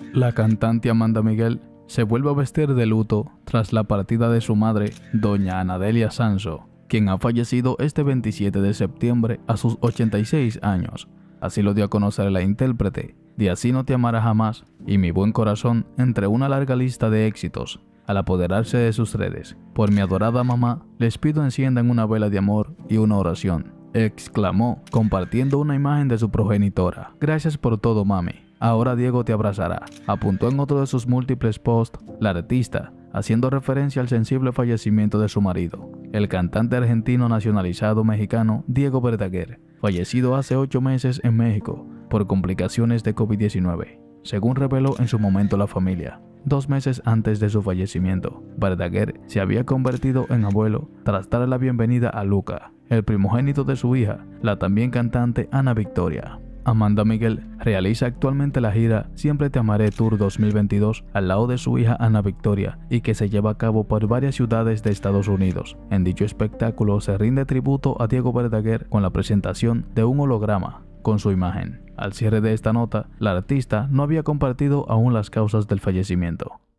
La cantante Amanda Miguel se vuelve a vestir de luto tras la partida de su madre, doña Anadelia Sanso, quien ha fallecido este 27 de septiembre a sus 86 años. Así lo dio a conocer la intérprete de Así no te amará jamás y Mi buen corazón, entre una larga lista de éxitos. Al apoderarse de sus redes: por mi adorada mamá, les pido enciendan una vela de amor y una oración, exclamó, compartiendo una imagen de su progenitora. Gracias por todo, mami. Ahora Diego te abrazará, apuntó en otro de sus múltiples posts la artista, haciendo referencia al sensible fallecimiento de su marido, el cantante argentino nacionalizado mexicano Diego Verdaguer, fallecido hace 8 meses en México por complicaciones de COVID-19, según reveló en su momento la familia. 2 meses antes de su fallecimiento, Verdaguer se había convertido en abuelo tras darle la bienvenida a Luca, el primogénito de su hija, la también cantante Ana Victoria. Amanda Miguel realiza actualmente la gira Siempre te amaré Tour 2022 al lado de su hija Ana Victoria y que se lleva a cabo por varias ciudades de Estados Unidos. En dicho espectáculo se rinde tributo a Diego Verdaguer con la presentación de un holograma con su imagen. Al cierre de esta nota, la artista no había compartido aún las causas del fallecimiento.